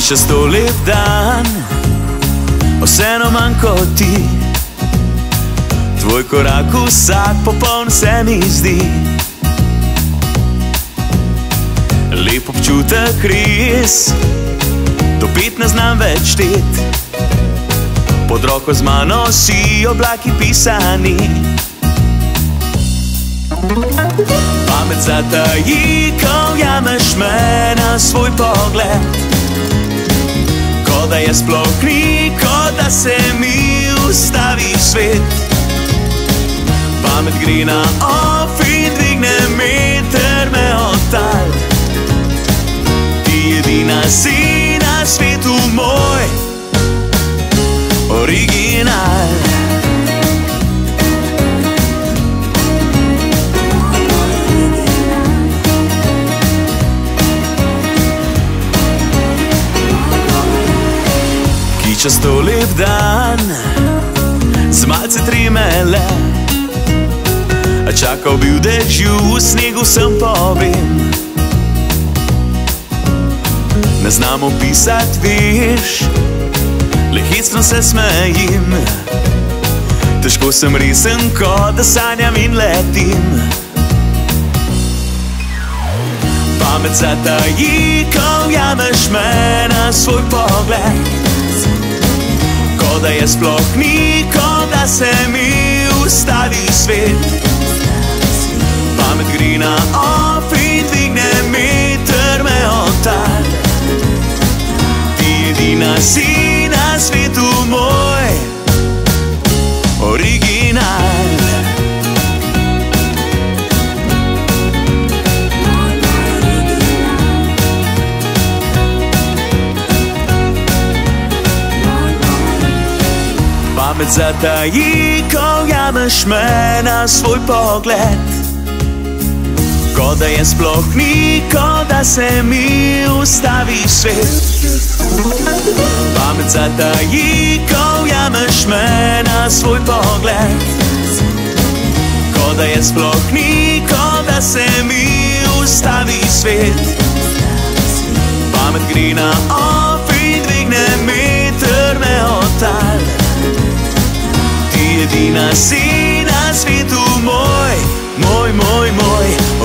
še 100 lep dan, vseeno manj kot ti. Tvoj korak vsak popoln se mi zdi. Lep občutek res, do 5 ne znam več štet. Pod roko z mano si oblaki pisani. Pamet zataji, ko ujameš me na svoj pogled. Ko da je sploh ni, ko da se mi ustavi svet. Pamet gre na off in dvigne meter me od tal. Ti edina si na svetu moj original. Ki čez 100 lep dan, z malce trimele, čakal bi v dežju, v snegu sem povem. Ne znam opisat, veš, le hecno se smejim. Težko sem resen, ko da sanjam in letim. Pamet zataji, ko ujameš me na svoj pogled. Ko da je sploh ni, ko da se mi ustavi svet. Pamet gre na off in dvigne meter me od tal. Ti edina si na svetu moj original. Pamet zataji, ko ujameš me na svoj pogled. Ko da je sploh ni, ko da se mi ustavi svet. Pamet zataji, ko ujameš me na svoj pogled. Ko da je sploh ni, ko da se mi ustavi svet. Pamet gre na off in dvigne meter me od tal. Ti edina si na svetu moj, moj, moj, moj